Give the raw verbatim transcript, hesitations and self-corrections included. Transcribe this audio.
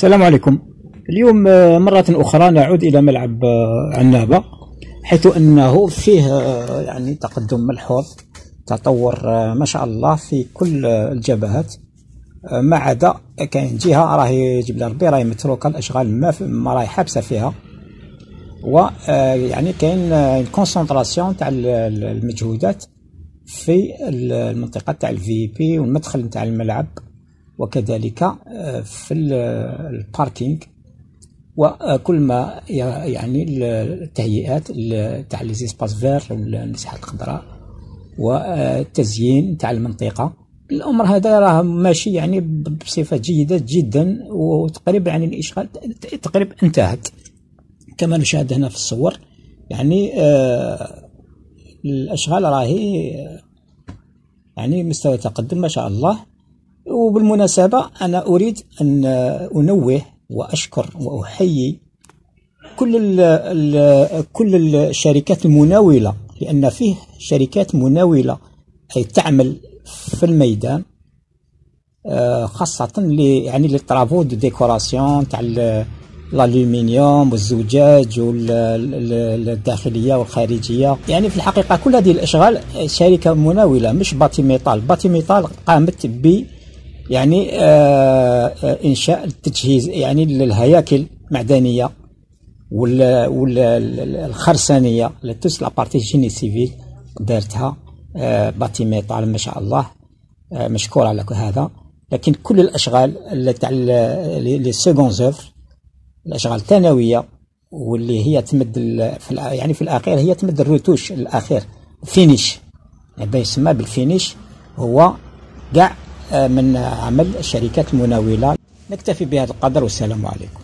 السلام عليكم. اليوم مرة أخرى نعود إلى ملعب عنابة، حيث أنه فيه يعني تقدم ملحوظ، تطور ما شاء الله في كل الجبهات، ما عدا كاين جهة راه يجيب لها ربي راهي متروكة، الأشغال ما, ما راهي حابسة فيها، ويعني كاين كونسنتراسيون تاع المجهودات في المنطقة تاع الفي بي والمدخل تاع الملعب، وكذلك في الباركينغ، وكل ما يعني التهيئات تاع لي زيسباس فير والمساحات الخضراء والتزيين تاع المنطقة. الأمر هذا راه ماشي يعني بصفة جيدة جدا، وتقريبا يعني الإشغال تقريبا انتهت كما نشاهد هنا في الصور. يعني آه الأشغال راهي يعني مستوى تقدم ما شاء الله. وبالمناسبة أنا أريد أن أنوه وأشكر وأحيي كل ال ال كل الشركات المناولة، لأن فيه شركات مناولة أي تعمل في الميدان، خاصة اللي يعني لي طرافو دو ديكوراسيون تاع الالومنيوم والزجاج والداخلية والخارجية. يعني في الحقيقة كل هذه الأشغال شركة مناولة، مش باتي ميطال. باتي ميطال قامت ب يعني آه إنشاء التجهيز يعني للهياكل المعدنية والخرسانية لتوس لابارتي جيني سيفيل دارتها آه باتي ميطال ما شاء الله، آه مشكور على هذا. لكن كل الأشغال تاع لي سيكون زوفر، الأشغال الثانوية واللي هي تمد في يعني في الأخير هي تمد الروتوش الأخير فينيش، يعني يسمى بالفينيش، هو كاع من عمل الشركات المناولة. نكتفي بهذا القدر والسلام عليكم.